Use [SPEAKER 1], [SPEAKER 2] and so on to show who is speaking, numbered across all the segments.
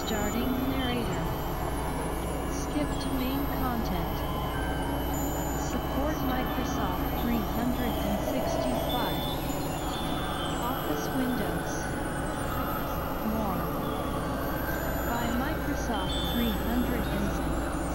[SPEAKER 1] Starting narrator. Skip to main content. Support Microsoft 365. Office Windows. More. By Microsoft 365.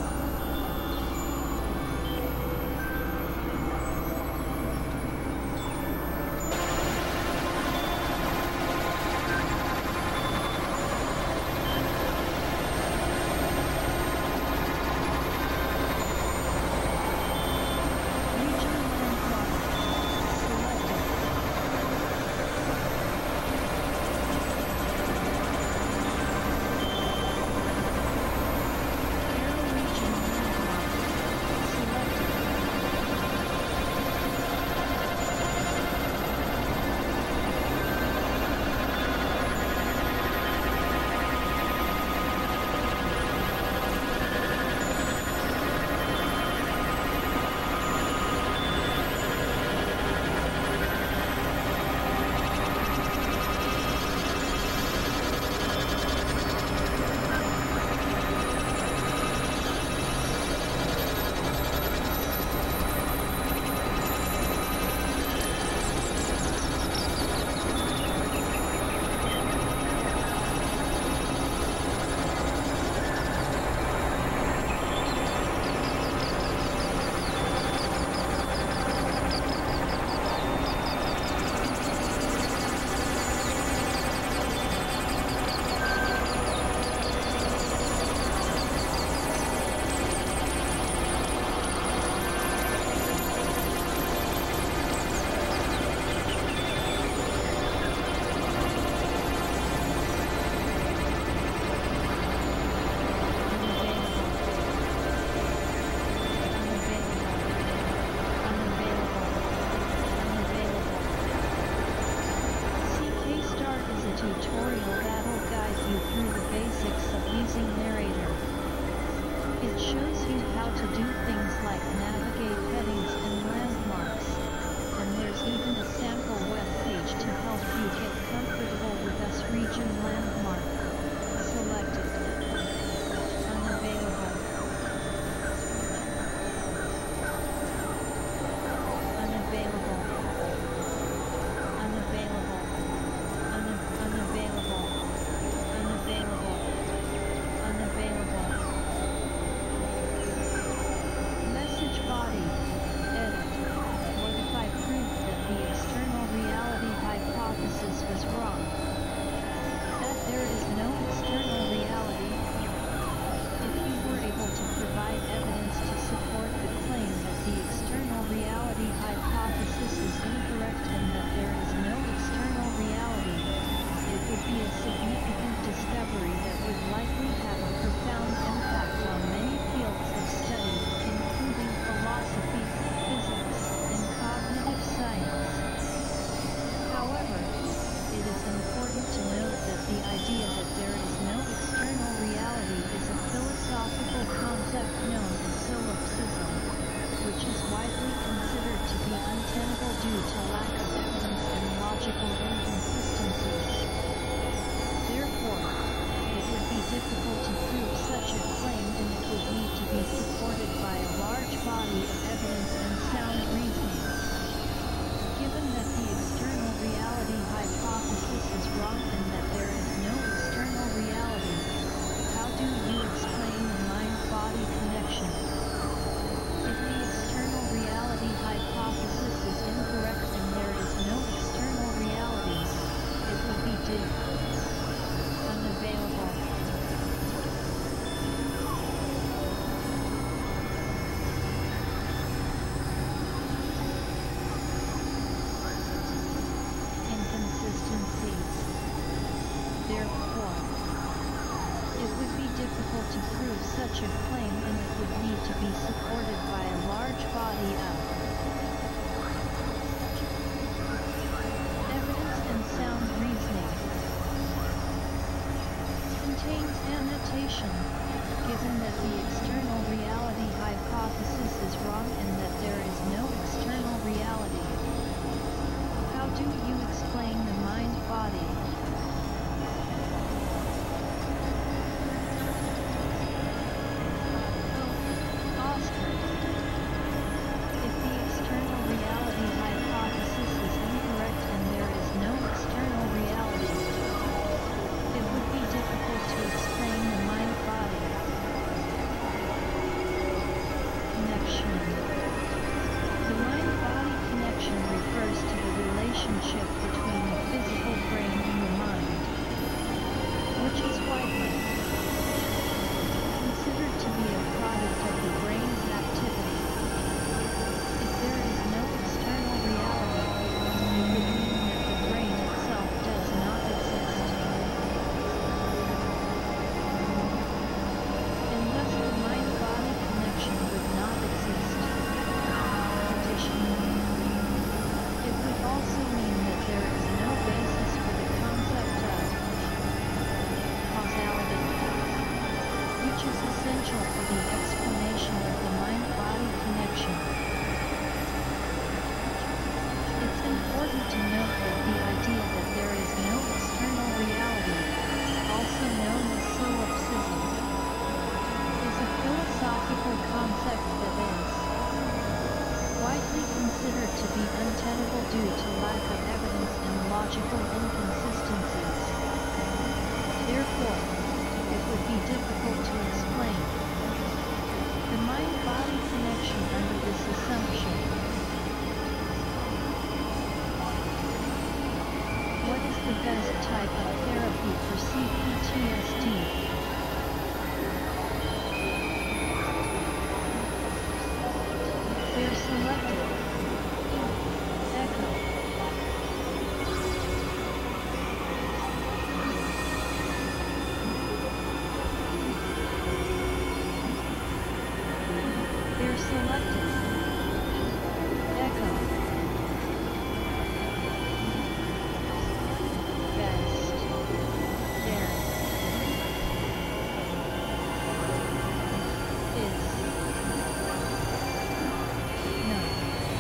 [SPEAKER 1] Tutorial that will guide you through the basics of using narrator. It shows you how to do things like navigate headings and landmarks, and there's even a sample web page to help you get comfortable with this region landmark. Selected. Unavailable. Unavailable. Unavailable. Unavailable. Unavailable. Unavailable. Message body. Edit. What if I proved that the external reality hypothesis was wrong? That there is no external reality? If you were able to provide evidence to support the claim that the external reality hypothesis is incorrect and that there is no external reality, it would be a significant discovery that would likely have a profound impact on many fields of study, including philosophy, physics, and cognitive science. However, it is important to note that the idea that there is no external reality is a philosophical concept known as solipsism, which is widely considered to be untenable due to lack of evidence and logical inconsistencies. Therefore, it would be difficult to prove such a claim, and it would need to be supported by a large body of evidence and sound reasoning. Given that the external reality hypothesis is wrong and that there is no external reality, how do you explain the mind-body connection? If the external reality hypothesis is incorrect and there is no external reality, it would be unavailable. Inconsistencies. Therefore, it would be difficult to prove such a claim, and it would need to be supported by a large body of evidence and sound reasoning. Contains annotation. Given that the external reality hypothesis is wrong and that there is no external reality, how do you explain the mind-body? relationship between the physical brain and the mind, which is widely considered to be a product of the brain's activity. If there is no external reality, it would mean that the brain itself does not exist. And thus the mind-body connection would not exist. Additionally, it would also mean that there is no basis for the concept of causality, which is essential for the explanation of the mind-body connection. It's important to note that the idea that there is no external reality, also known as solipsism, is a philosophical concept that is widely considered to be untenable due to lack of evidence and logical inconsistencies. Therefore, it would be difficult to explain the mind-body connection under this assumption. What is the best type of therapy for CPTSD? They're selected. Echo. They're selected. Echo. Best. There. Is. No.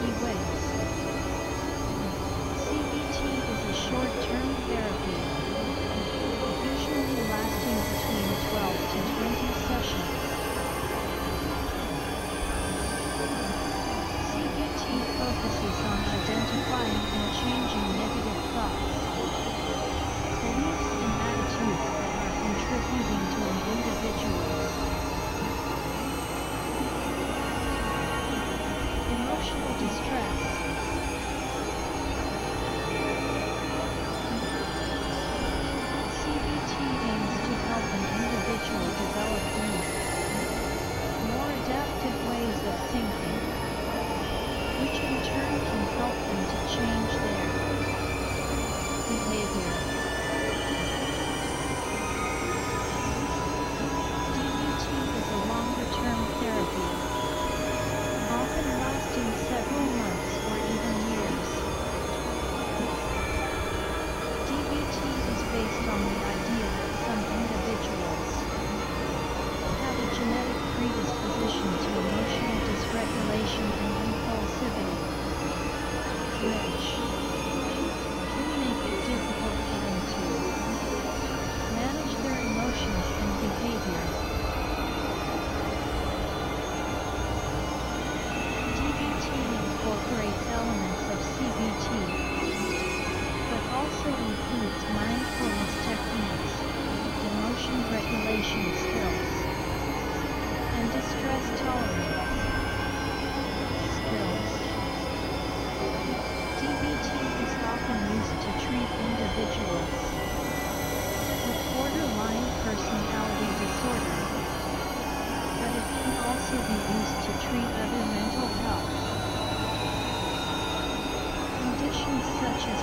[SPEAKER 1] therapy ways. CBT is a short-term therapy, usually lasting between 12 to 20 sessions. CBT focuses on identifying and changing negative thoughts, beliefs and attitudes that are contributing to an individual's emotional distress. CBT aims to help an individual develop new, more adaptive ways of thinking, which in turn can help them to change their behavior. DBT is a longer-term therapy, often lasting several months or even years. DBT is based on the idea that some individuals have a genetic predisposition to emotional dysregulation and impulsivity, which can make it difficult for them to manage their emotions and behavior. DBT incorporates elements of CBT, but also includes mindfulness techniques, emotion regulation skills, and distress tolerance skills. DBT is often used to treat individuals with borderline personality disorder, but it can also be used to treat other mental health conditions such as